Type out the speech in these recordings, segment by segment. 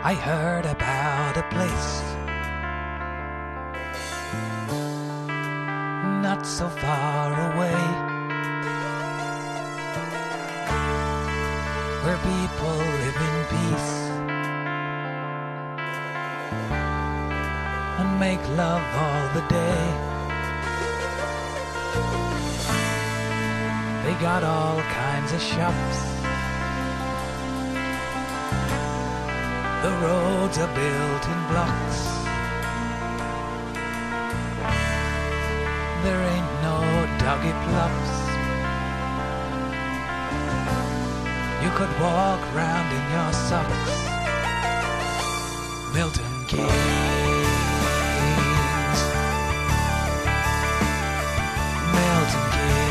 I heard about a place not so far away, where people live in peace and make love all the day. They got all kinds of shops, the roads are built in blocks, there ain't no doggy plops. You could walk round in your socks. Milton Keynes, Milton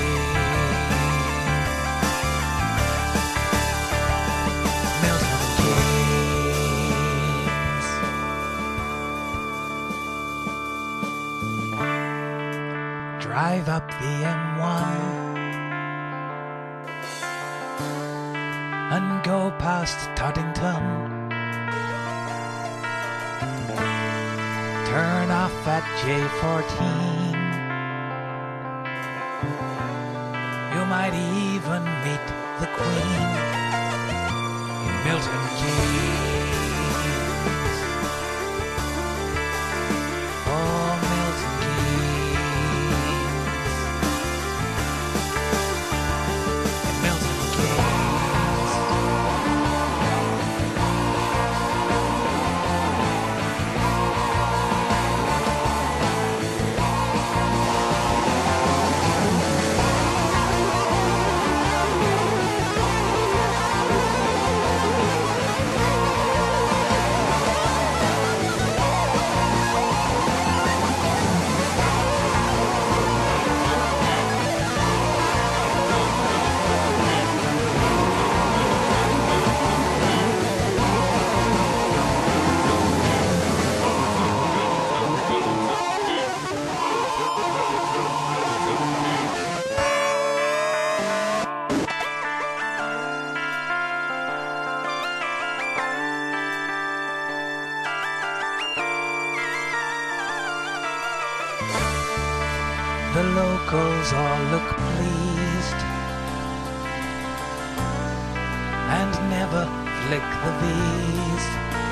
Keynes, Milton Keynes. Drive up the M1 and go past Toddington. Turn off at J14. You might even meet the Queen in Milton Keynes. Oh, Milton Keynes. In Milton Keynes. The locals all look pleased and never flick the V's.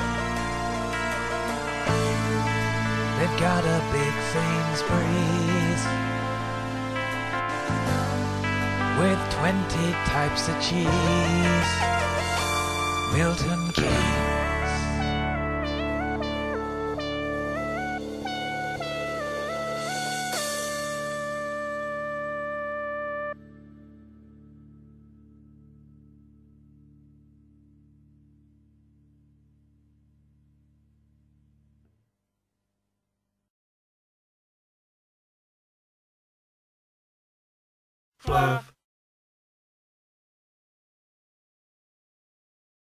They've got a big Sainsbury's with 20 types of cheese. Milton Keynes. Fluff.